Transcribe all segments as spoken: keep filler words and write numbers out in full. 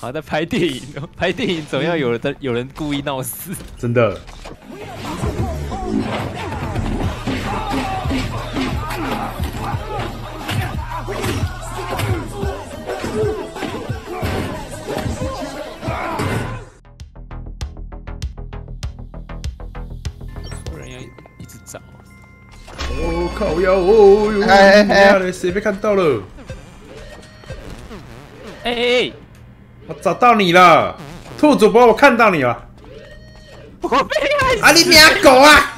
好在拍电影，拍电影总要有人有人故意闹事， 真的。 不然要一直找。 哦靠腰哦！哎哎，谁被看到了？ 哎哎哎！ 我找到你了，兔主播，我看到你了。 我被害死！ 啊，你娘狗啊！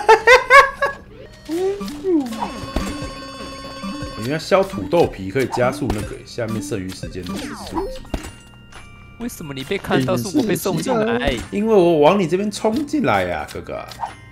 你要削土豆皮可以加速那个下面剩余时间的数值。 为什么你被看到是我被送进来？ 因为我往你这边冲进来呀、啊，哥哥。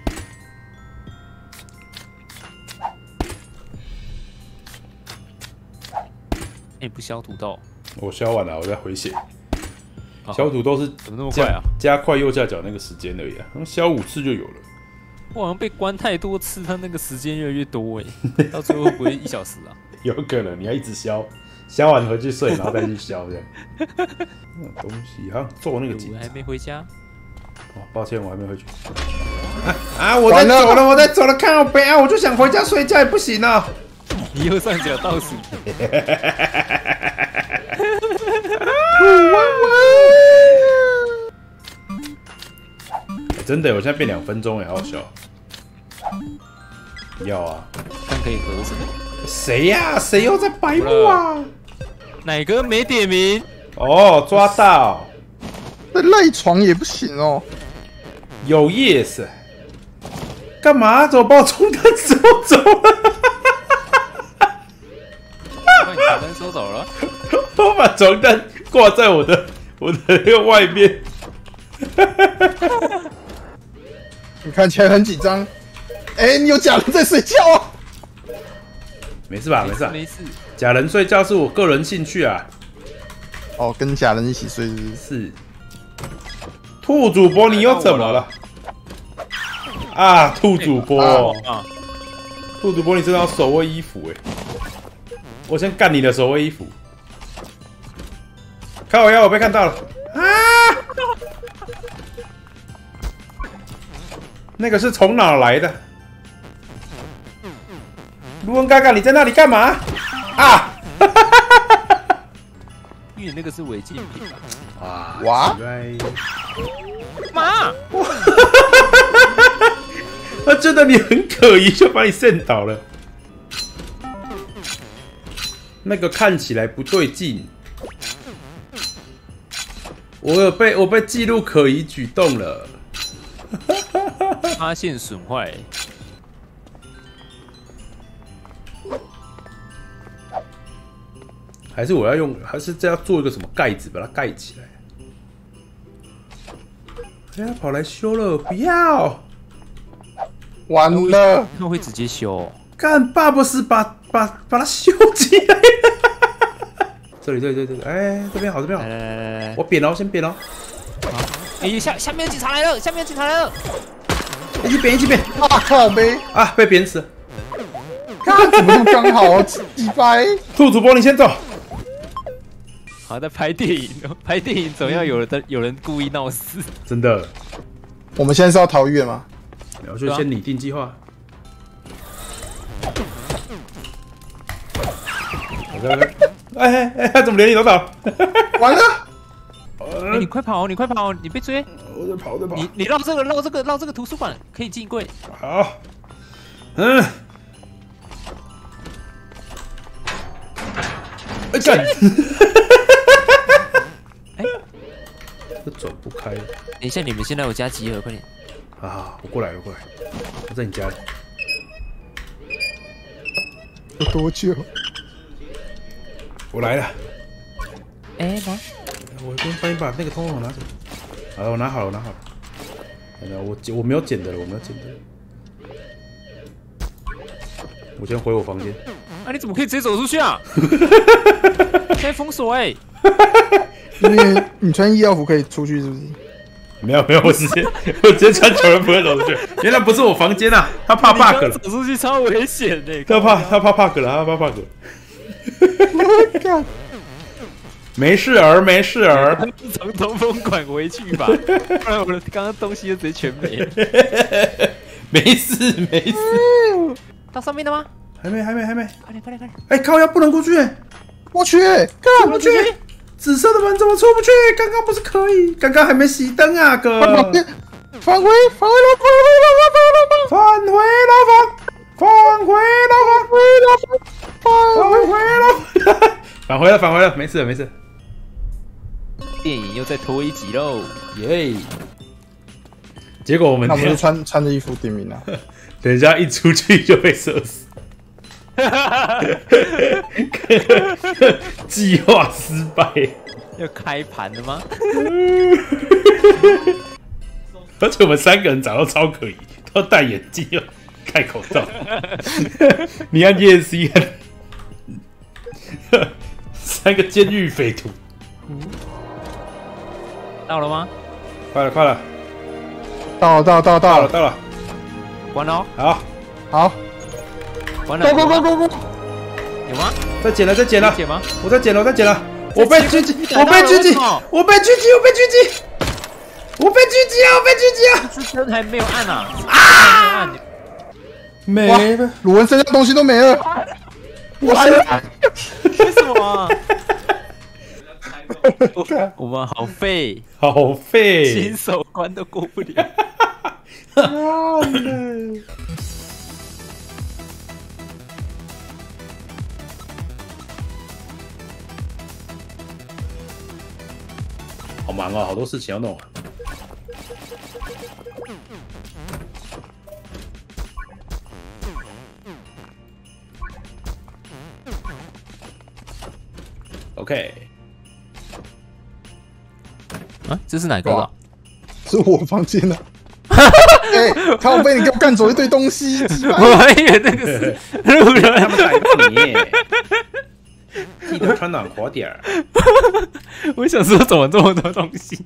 你、欸、不削土豆？ 我削完了，我再回血。削土豆是怎么那么快啊？ 加快右下角那个时间而已啊，削五次就有了。 我好像被关太多次，它那个时间越来越多哎，到最后会不会一小时啊？ 有可能，你要一直削，削完回去睡，然后再去削这样。那东西好像做那个警察还没回家。 哦，抱歉，我还没回去。啊啊！我在走了，我在走了，看到北啊，我就想回家睡觉，也不行啊。 你右上角倒数。 真的，我现在变两分钟哎，好笑。要啊， 看可以合什么？ 谁呀、啊？谁又在白目啊？ 哪个没点名？ 哦，抓到。 那赖床也不行哦。 有 yes。干嘛？怎么把我冲单收走了？ 把你床单收走了？ 我把床单挂在我的我的那个外面。 你看起来很紧张。哎、欸，你有假人在睡觉啊？ 没事吧？没事、啊， 没事。 假人睡觉是我个人兴趣啊。 哦，跟假人一起睡是不是？ 是。兔主播，你又怎么了？啊，兔主播，啊、兔主播，你真的要守卫衣服哎！我先干你的守卫衣服。看我腰，我被看到了啊！那个是从哪来的？卢恩嘎嘎，你在那里干嘛？啊！ 因为那个是违禁品啊！ 哇！ 妈！ 他觉得你很可疑，就把你震倒了。那个看起来不对劲。我有被我被记录可疑举动了。 发现损坏。 还是我要用，还是这要做一个什么盖子把它盖起来？哎呀，跑来修了，不要！ 完了， 他会直接修。 干，巴不是把把把它修起来了。这里，这里，这里，哎，这边好，这边好。 来来来来， 我扁了，先扁了。 好，哎，下下面有警察来了，下面有警察来了。 一起扁，一起扁。 啊靠呗！ 啊，被扁死了。 看怎么那么刚好，几百。 兔主播，你先走。 好在拍电影，拍电影总要有人有人故意闹事。真的。 我们现在是要逃狱吗？ 然后就先拟定计划。哎哎哎！他怎么连你都倒？ 完了！ 哎、欸，你快跑！你快跑！你被追！ 我在跑，我在跑。 你你绕这个绕这个绕这个图书馆可以进柜。 好。嗯。哎干！哎，这转不开。 等一下，你们先来我家集合，快点。 啊！我过来，我过来。我在你家里。 有多久？ 我来了。 哎、欸，来。 我先帮你把那个通通拿走。好，我拿好了，我拿好了。我我没有捡的了，我没有捡的了。我先回我房间。 啊！你怎么可以直接走出去啊？现在封锁哎、欸！ 因为你穿医药服可以出去，是不是？ 没有没有，我直接我直接穿球人不会走出去。原来不是我房间啊，他怕 bug 了。 走出去超危险的、欸。 他怕他怕 bug 了，他怕 bug 了。 我靠！ 没事儿，没事儿。 从通风管回去吧，不然我的刚刚东西就直接全没了。 没事，没事。 到上面了吗？ 还没，还没，还没。 快点，快点，快点！ 哎，靠，要不能过去。 我去， 干不去。紫色的门怎么出不去？刚刚不是可以？刚刚还没熄灯啊，哥。 返回，返回，返回了， 返回牢房，返回牢房，返回牢房，返回了，返回了，没事了，没事。 电影又再拖一集喽， 耶！结果我们那我们就穿穿着衣服点名了。 等一下一出去就被射死，计划失败。 要开盘了吗？ 而且我们三个人长得超可疑，都戴眼镜又戴口罩。你看叶 C 看，三个监狱匪徒。 到了吗？ 快了，快了， 到了，到了，到了， 到了， 到了， 到了。 关了， 好， 好， 关了， go go go go go！ 有吗？ 再捡了，再捡了， 捡吗？ 我再捡了，我再捡了。我被狙击，我被狙击，我被狙击，我被狙击，我被狙击啊！我被狙击啊！ 这灯还没有按啊！啊！ 没了， 鲁文身上东西都没了。我来了， 为什么啊？我们好废， 好废， 新手关都过不了。 好忙哦，好多事情要弄啊。OK， 啊，这是哪个的？ 是我房间的。哎，靠背，你给我干走一堆东西。 我还以为那个是路人， 他们逮到你，记得穿暖和点儿。 我想说，怎么这么多东西？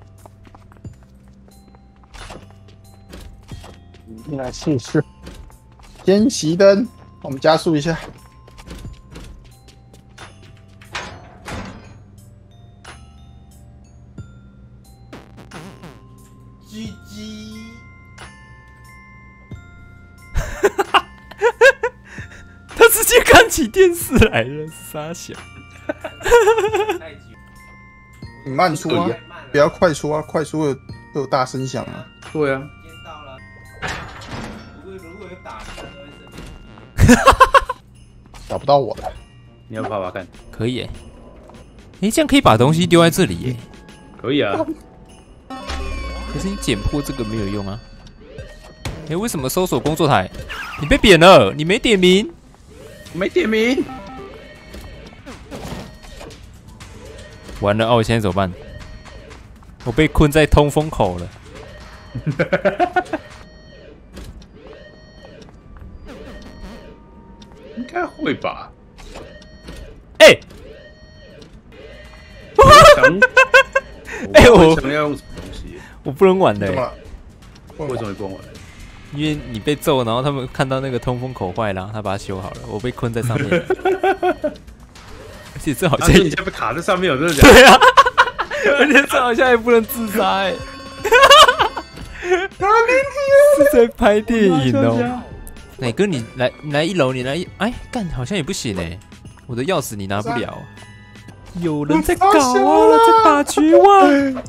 来试试。先熄灯，我们加速一下。 G G， 他直接看起电视来了，傻小。 你慢出啊，不要快出啊，快出会有大声响啊。 对啊。 找不到我了， 你要爬爬看？ 可以耶。哎，这样可以把东西丢在这里耶。 可以啊。 可是你剪破这个没有用啊！哎，为什么搜索工作台？你被扁了，你没点名， 没点名。 完了，哦，我现在怎么办？我被困在通风口了。 应该会吧？ 哎！哎，我想要用什么东西？ 我不能玩的、 怎么欸， 了？ 为什么会不能玩？ 因为你被揍，然后他们看到那个通风口坏了，他把它修好了，我被困在上面。而且这好像、 啊、你现在被卡在上面，有真的假的？ 对啊，而且这好像也不能自杀哎、欸。是在拍电影哦。奶哥，你来，你来一楼，你来一，哎，干，好像也不行哎、欸。我的钥匙你拿不了。有人在搞啊，在打绝望。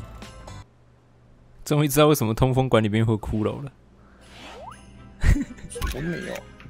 终于知道为什么通风管里面会有骷髅了。 我没有。